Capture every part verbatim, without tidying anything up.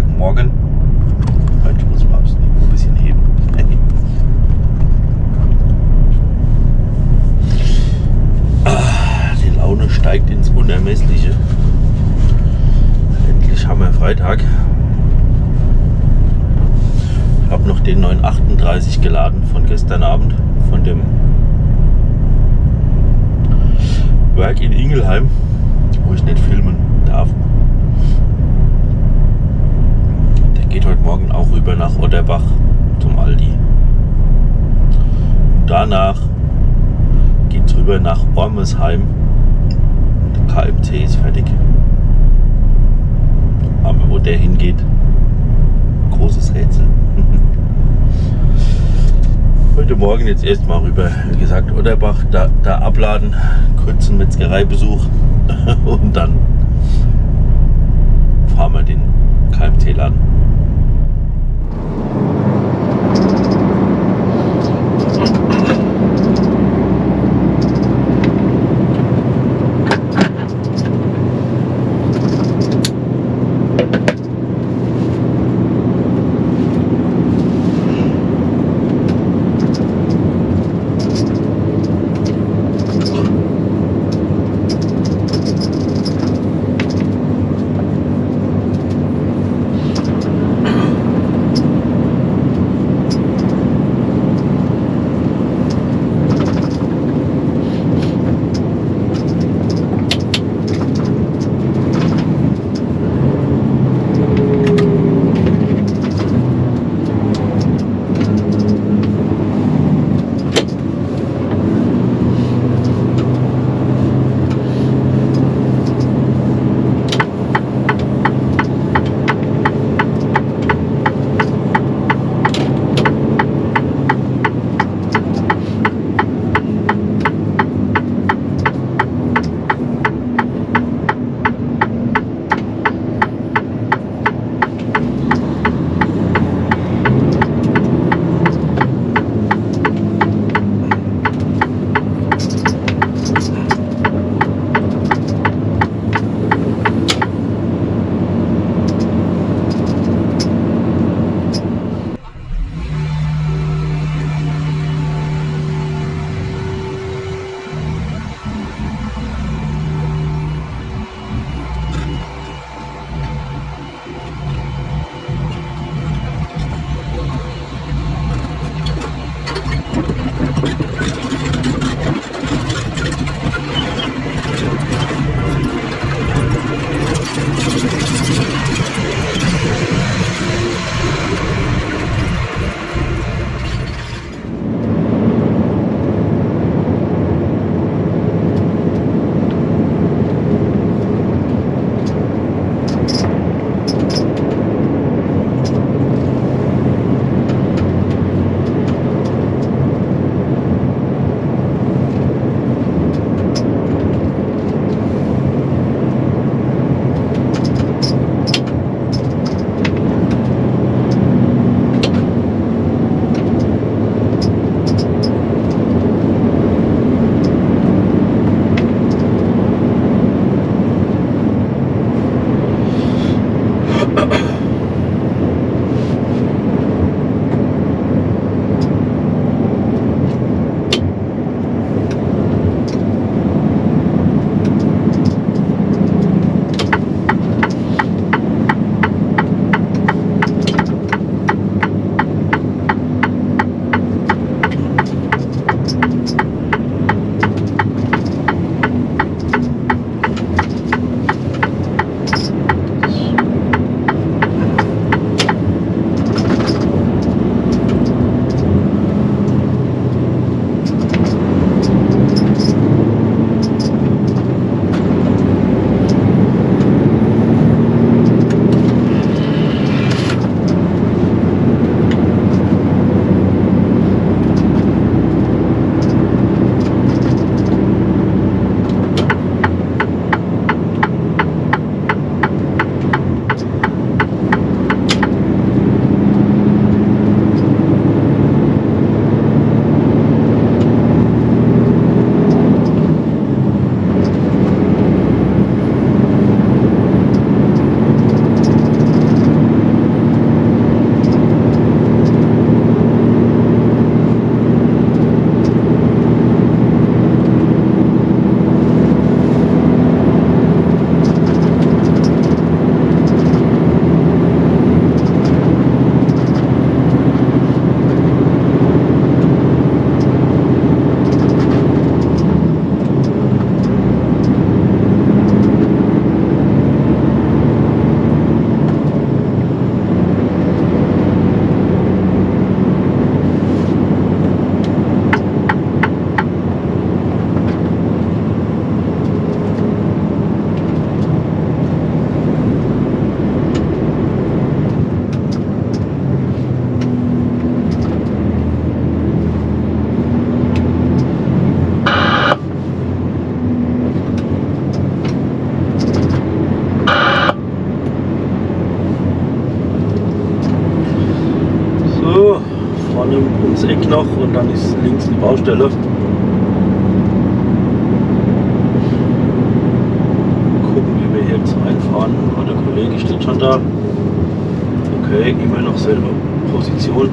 Freitagmorgen. Heute muss man es ein bisschen heben. Die Laune steigt ins Unermessliche. Endlich haben wir Freitag. Ich habe noch den neun achtunddreißig geladen von gestern Abend, von dem Werk in Ingelheim, wo ich nicht filmen darf. Der geht heute Morgen auch rüber nach Otterbach zum Aldi. Und danach geht es rüber nach Ormesheim. Der K M C ist fertig. Aber wo der hingeht, großes Rätsel. Heute Morgen jetzt erstmal rüber, wie gesagt, Otterbach, da, da abladen, kurzen Metzgereibesuch und dann fahren wir den K M C-Laden. das Eck noch und dann ist links die Baustelle. Gucken, wie wir jetzt einfahren. Oh, der Kollege steht schon da. Okay, immer noch selbe Position.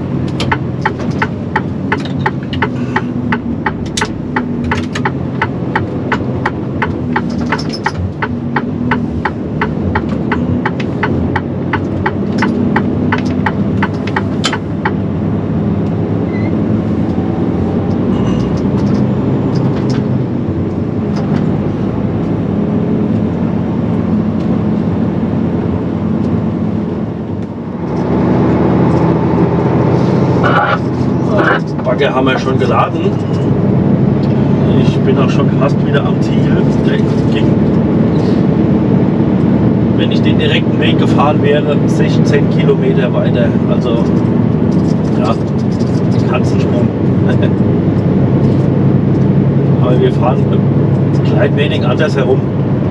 Bagger haben wir schon geladen. Ich bin auch schon fast wieder am Ziel. Der ging, wenn ich den direkten Weg gefahren wäre, sechzehn Kilometer weiter. Also ja, Katzensprung. Aber wir fahren ein klein wenig anders herum.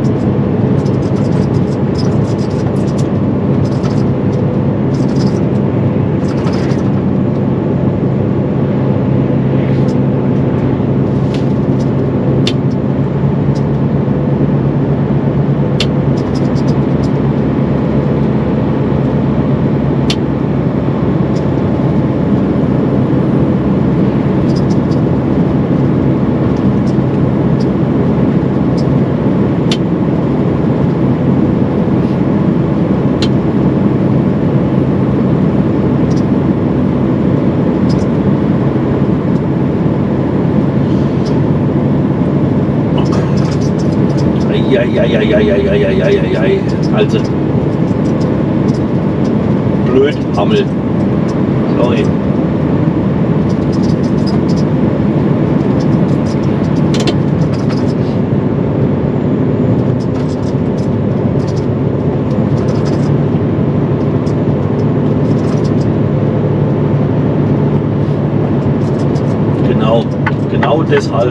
Eieieiei, also blöd Hammel. Sorry. Genau, genau deshalb.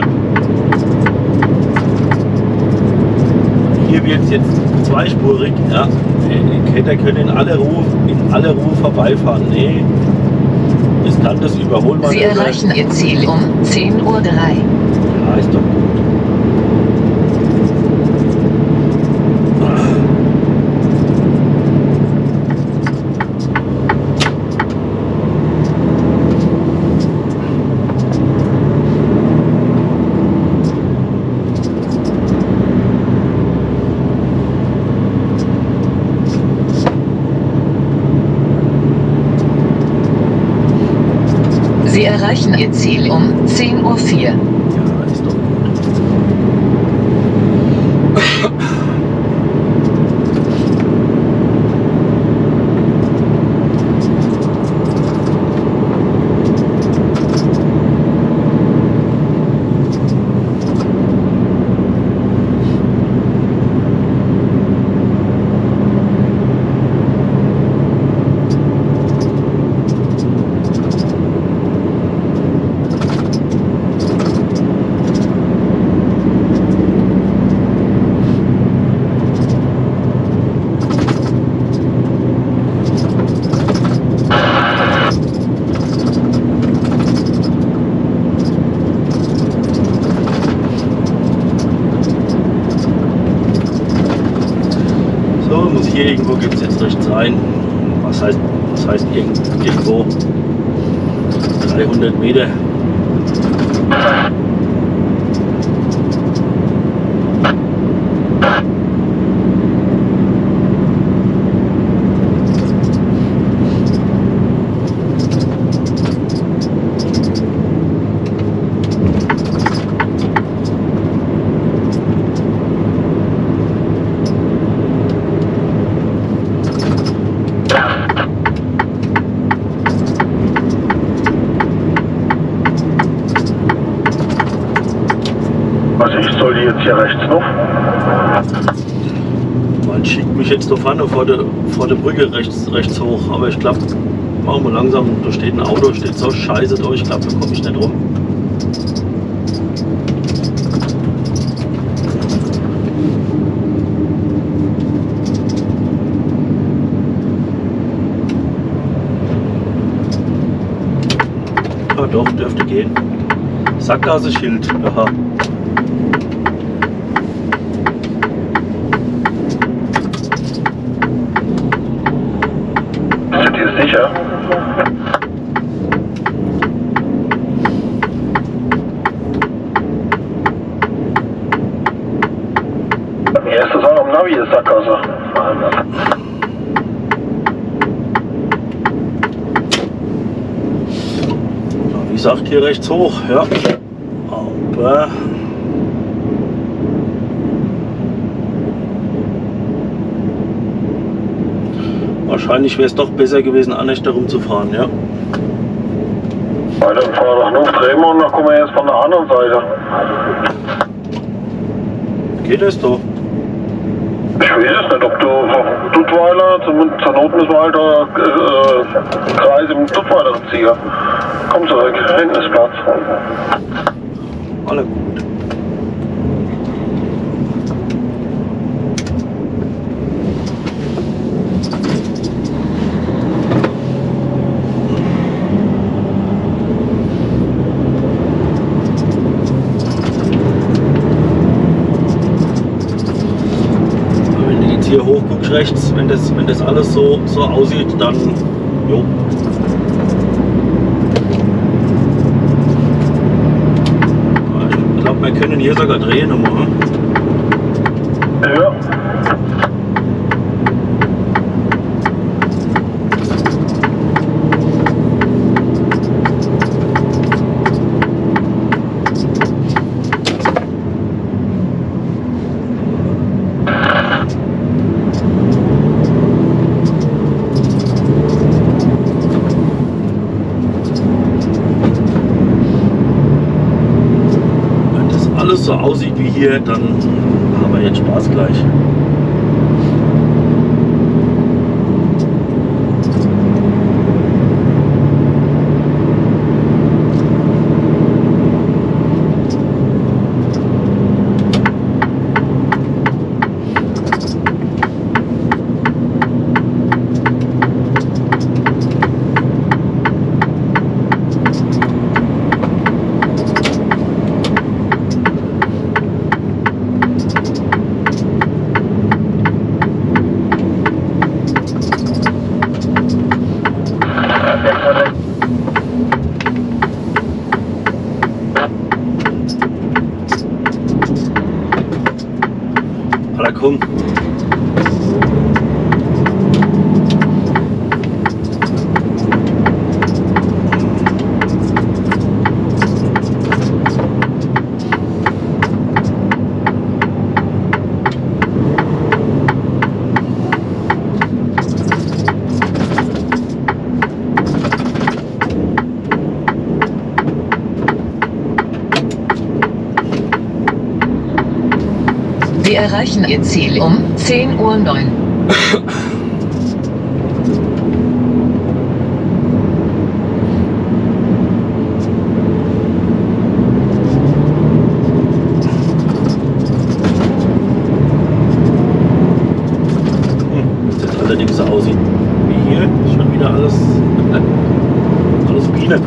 Hier wird es jetzt zweispurig, ja. Die Ketter können in alle Ruhe, in alle Ruhe vorbeifahren. Nee, es kann das Überholmanöver. Sie erreichen Ihr Ziel um zehn Uhr drei. Ja, ist doch gut. Sie erreichen Ihr Ziel um zehn Uhr vier. Ja, ist doch gut. Hier irgendwo gibt es jetzt rechts rein. Was heißt, was heißt irgendwo? dreihundert Meter. Jetzt hier rechts noch. Man schickt mich jetzt da vorne vor der, vor der Brücke rechts, rechts hoch, aber ich glaube, machen wir langsam, da steht ein Auto, steht so scheiße da, ich glaube, da komme ich nicht rum. Ja, doch, dürfte gehen. Sackgasse-Schild. Aha. Sind die sicher? Die erste Sache am Navi ist Sackgasse. Wie gesagt, hier rechts hoch, ja. Aber wahrscheinlich wäre es doch besser gewesen, anders darum zu fahren, ja. Weiter fahren nach Nuff, drehen wir und dann kommen wir jetzt von der anderen Seite. Geht es doch? Ich weiß es nicht, ob du von Duttweiler, zum, zur Not müssen wir halt da äh, Kreis im Duttweiler ziehen. Komm zurück, hinten ist Platz. Alle gut. Wenn du jetzt hier hochguckst rechts, wenn das, wenn das alles so, so aussieht, dann jo. Ich glaube, wir können hier sogar drehen nochmal. Ja. Wenn das alles so aussieht wie hier, dann haben wir jetzt Spaß gleich. Alter, komm. Wir erreichen Ihr Ziel um zehn Uhr neun. Wenn das allerdings so aussieht wie hier, ist schon wieder alles, alles Biene.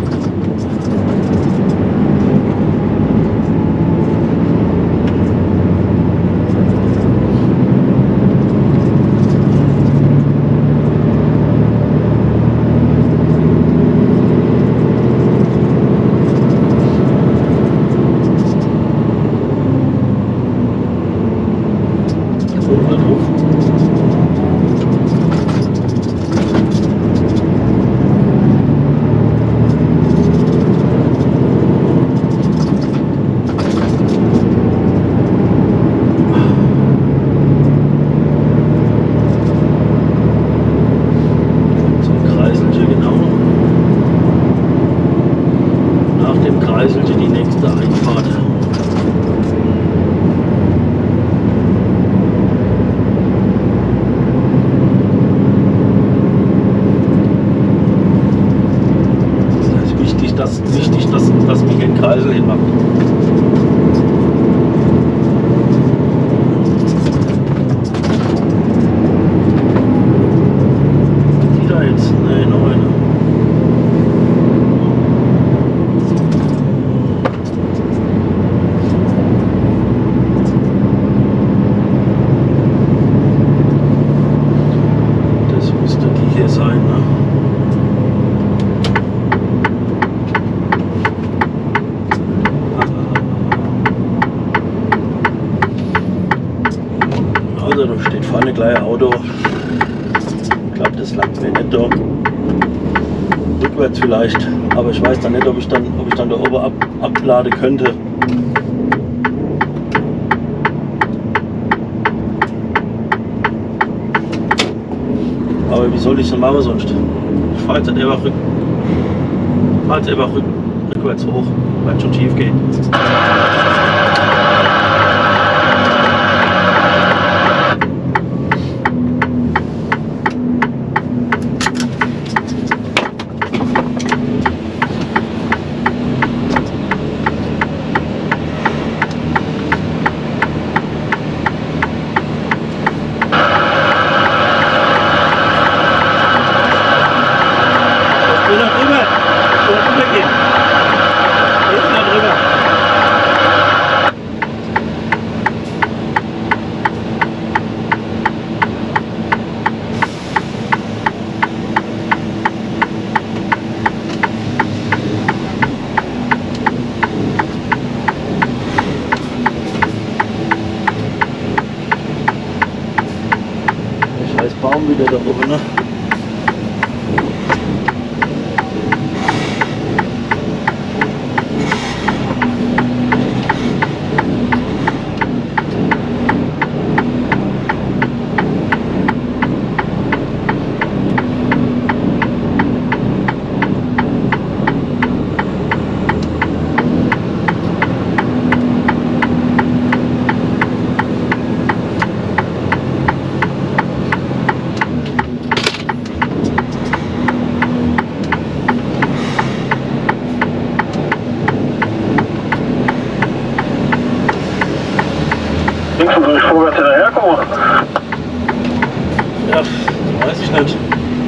hier sein, ne? Also da steht vorne gleich ein Auto. Ich glaube, das langt mir nicht da. Rückwärts vielleicht, aber ich weiß dann nicht, ob ich dann, ob ich dann da oben ab, abladen könnte. Aber wie soll ich es denn machen sonst? Ich fahre jetzt einfach, rück, fahr jetzt einfach rück, rückwärts hoch, weil es schon schief geht. Baum wieder da oben, ne? Links und durch vorwärts hinterherkommen. Ja, weiß ich nicht.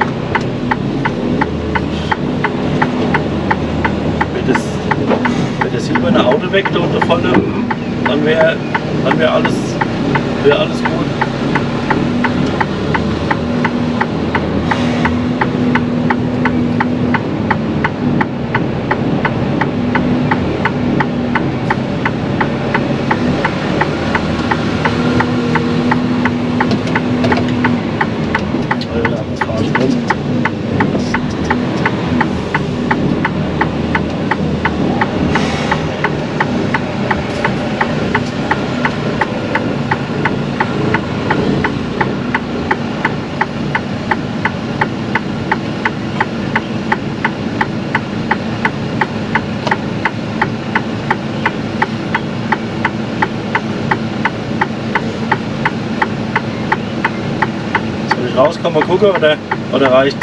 Wenn das, wenn das silberne Auto weg da unten vorne, dann wäre dann wär alles, wär alles gut. Raus kann man gucken oder, oder reicht?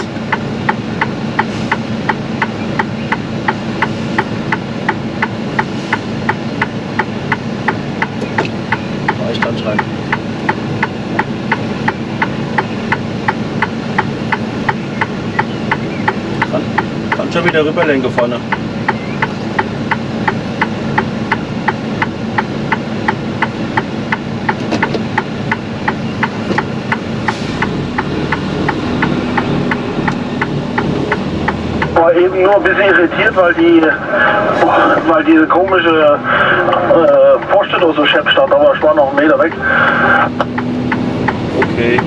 Reicht anscheinend. Kann, kann schon wieder rüberlenken vorne. Eben nur ein bisschen irritiert, weil die weil diese komische äh, Poste da so schepp stand, aber ich war noch einen Meter weg. Okay.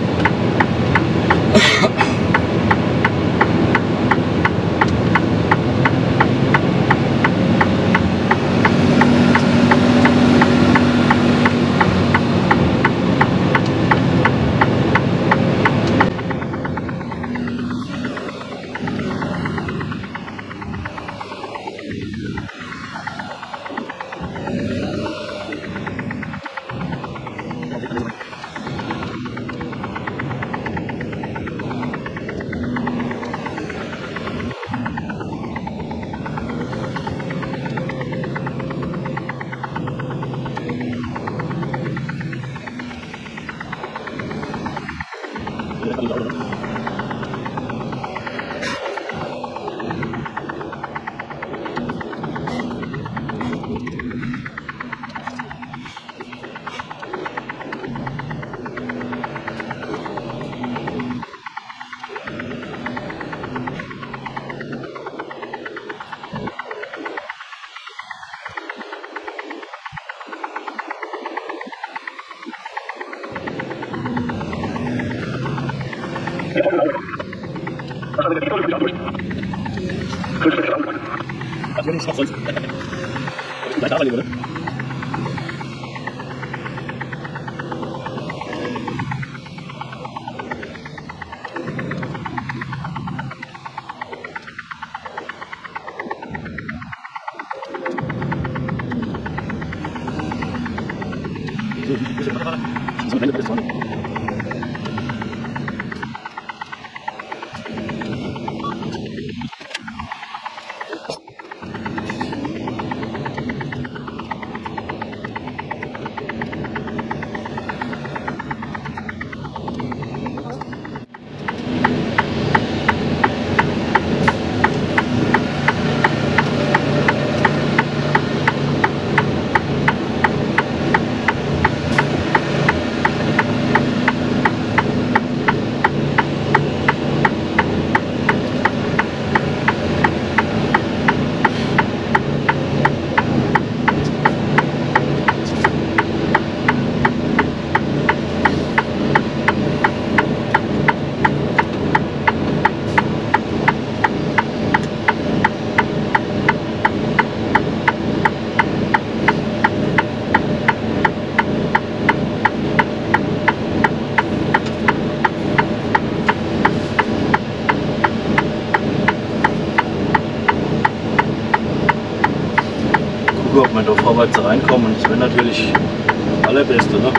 Ob wir da vorwärts reinkommen, das wäre natürlich das Allerbeste, ne?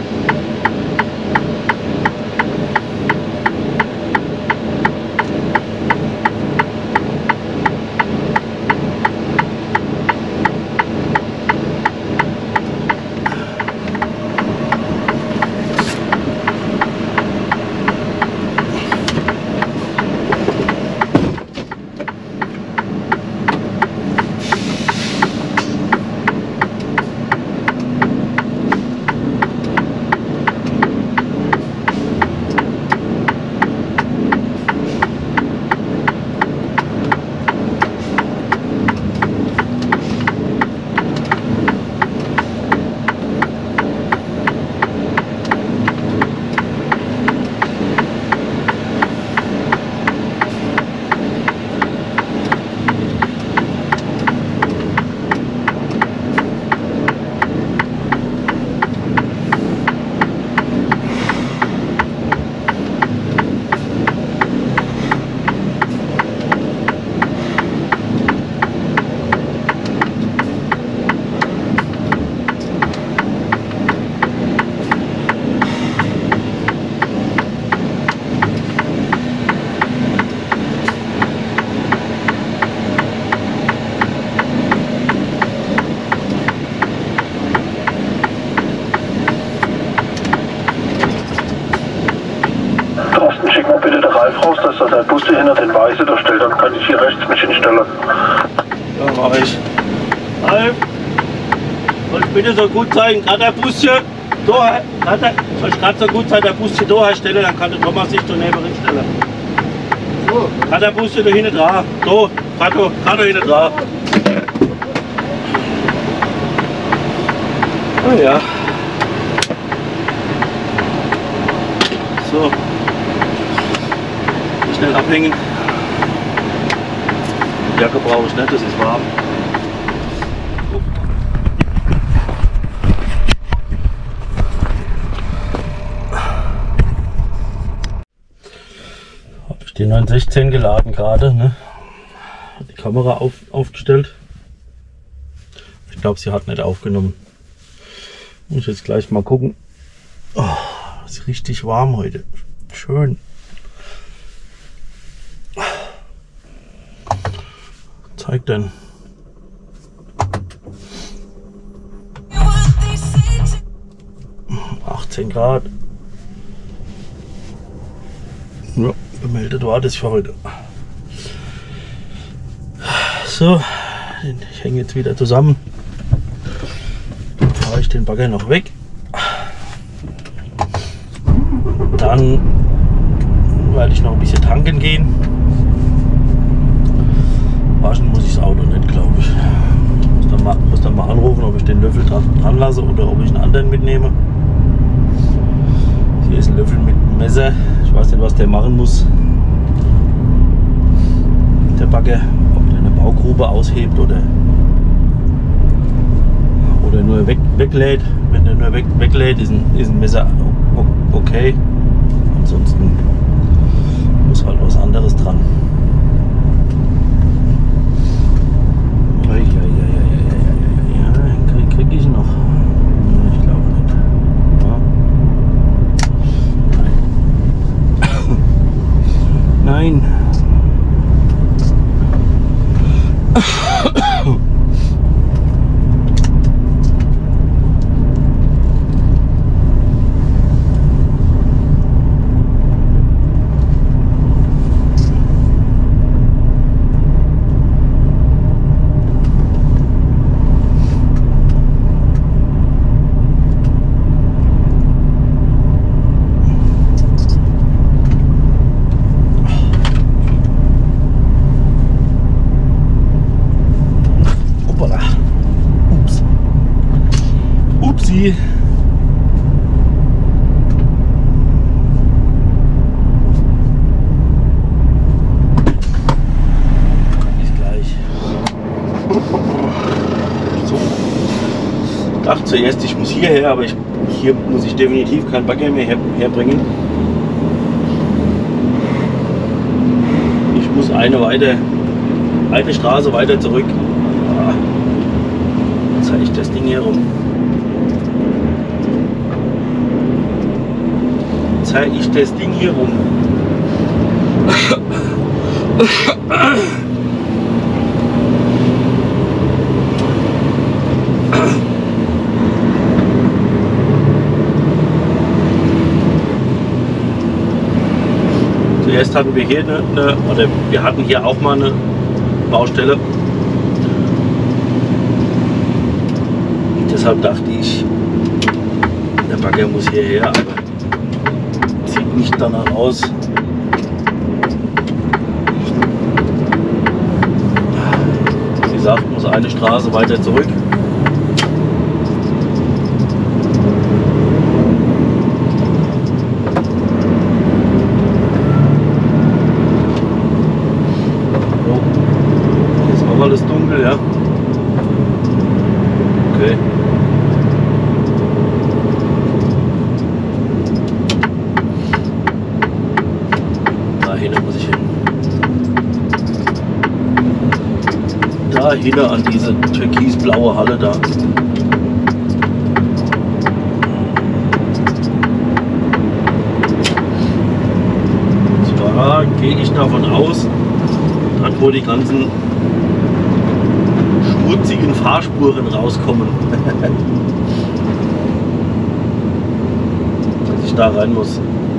Raus, dass da der Bus hinter den Weiße da stellt, dann kann ich hier rechts mich hinstellen. Ja, mach ich. Ralf, soll ich bitte so gut sein, gerade der Bus hier, da, gerade, soll ich gerade so gut sein, der Bus hier da herstellen, dann kann der Thomas sich da neben hinstellen. So. Kann der Bus hier da hinten dran, da, gerade da hinten dran. Ah ja. So. Schnell abhängen. Die Jacke brauche ich nicht, das ist warm. Habe ich den neun sechzehn geladen gerade, ne? Die Kamera auf, aufgestellt. Ich glaube, sie hat nicht aufgenommen. Muss ich jetzt gleich mal gucken. Oh, ist richtig warm heute. Schön. Zeigt denn. achtzehn Grad. Ja, gemeldet war das für heute. So, ich hänge jetzt wieder zusammen. Dann fahre ich den Bagger noch weg. Dann werde ich noch ein bisschen tanken gehen. Waschen muss ich das Auto nicht, glaube ich. Muss dann, mal, muss dann mal anrufen, ob ich den Löffel dran, dran lasse oder ob ich einen anderen mitnehme. Hier ist ein Löffel mit Messer. Ich Ich weiß nicht, was der machen muss. Der Bagger, ob der eine Baugrube aushebt oder, oder nur weg, weglädt. Wenn der nur weg, weglädt, ist ein, ist ein Messer okay. Ansonsten muss halt was anderes dran. Ja, ja, ja, ja, ja, ja, krieg ich noch. Ich glaube nicht. Ja. Nein. Nein. Upsi. Bis gleich. So. Ich dachte zuerst, ich muss hierher, aber ich, hier muss ich definitiv kein Bagger mehr her, herbringen. Ich muss eine weiter, eine Straße weiter zurück. Ah, jetzt zeige ich das Ding hier rum. Zeige ich das Ding hier rum. Zuerst hatten wir hier eine, eine, oder wir hatten hier auch mal eine Baustelle. Und deshalb dachte ich, der Bagger muss hierher, aber sieht nicht danach aus. Sie sagt, muss eine Straße weiter zurück. Alles dunkel, ja. Okay. Da hinten muss ich hin. Da hinten an diese türkisblaue Halle da. Zwar gehe ich davon aus, dort wo die ganzen schmutzigen Fahrspuren rauskommen, dass ich da rein muss.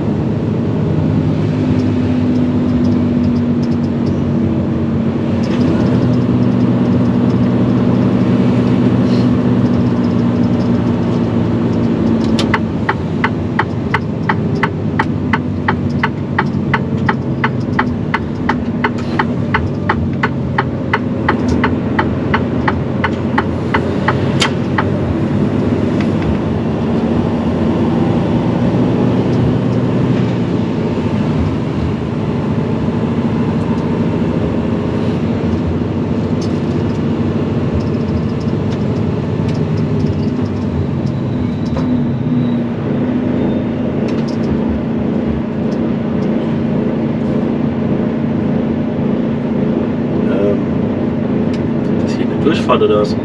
Durchfahrt oder was?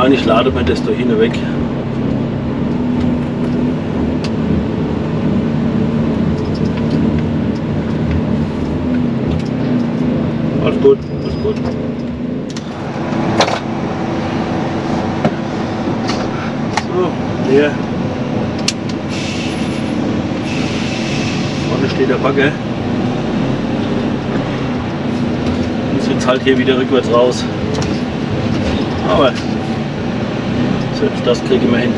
Wahrscheinlich ladet man das da hinten weg. Alles gut, alles gut. So, hier. Vorne steht der Bagger. Muss jetzt halt hier wieder rückwärts raus. Aber selbst das kriegen wir hin.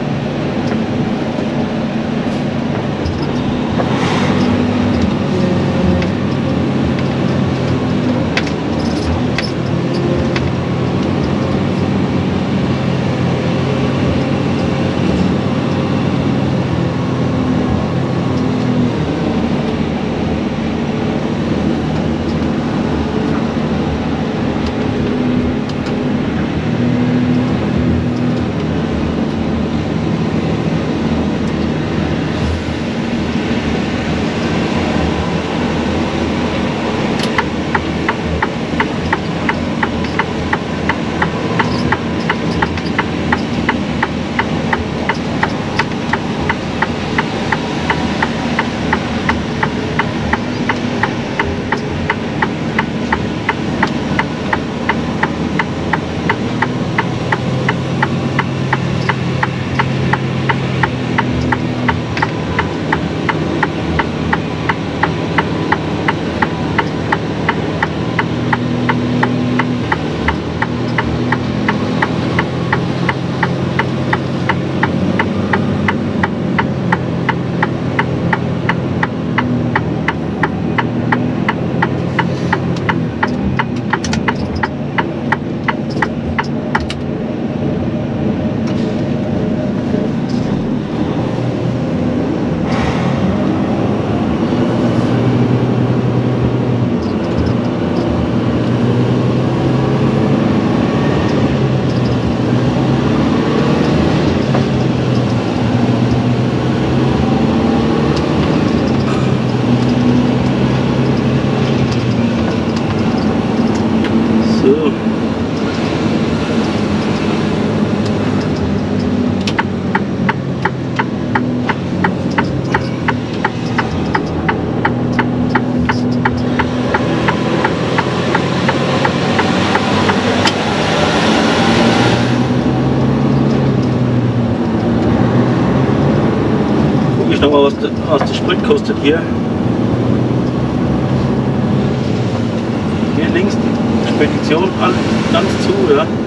Was der, was der Sprit kostet hier. Hier links die Spedition ganz zu, ja.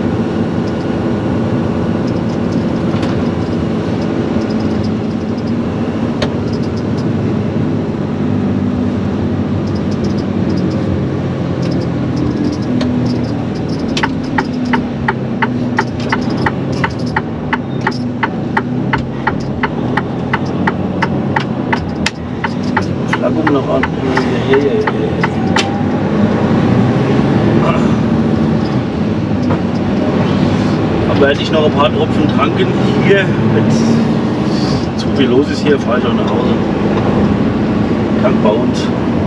Noch an. Ja, ja, ja, ja. Aber hätte ich noch ein paar Tropfen tranken hier, wenn zu viel los ist hier, fahre ich auch nach Hause. Tank bei uns.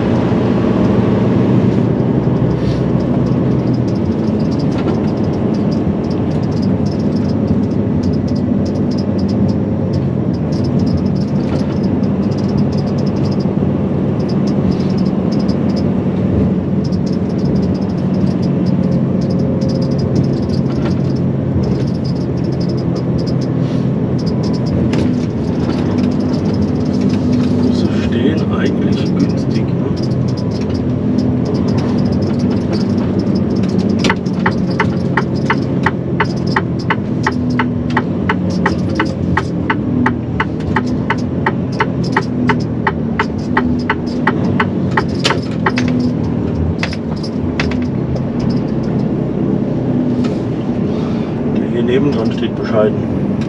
Nebendran steht bescheiden.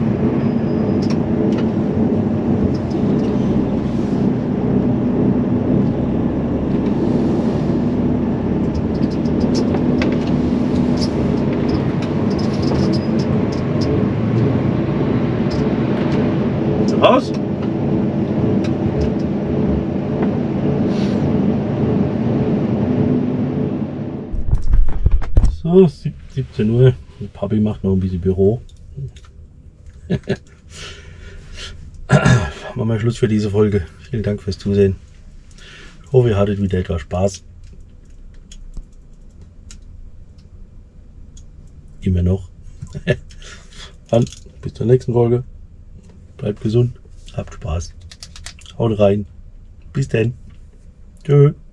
Raus! So, siebzehn Uhr. Und Papi macht noch ein bisschen Büro. Machen wir Schluss für diese Folge. Vielen Dank fürs Zusehen. Ich hoffe, ihr hattet wieder etwas Spaß. Immer noch. Dann bis zur nächsten Folge. Bleibt gesund. Habt Spaß. Haut rein. Bis dann. Tschö.